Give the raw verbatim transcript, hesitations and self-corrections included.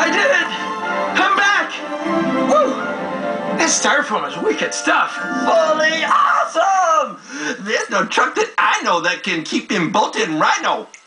I did it! I'm back! Woo! That styrofoam is wicked stuff. Fully awesome! There's no truck that I know that can keep him bolted Rhino.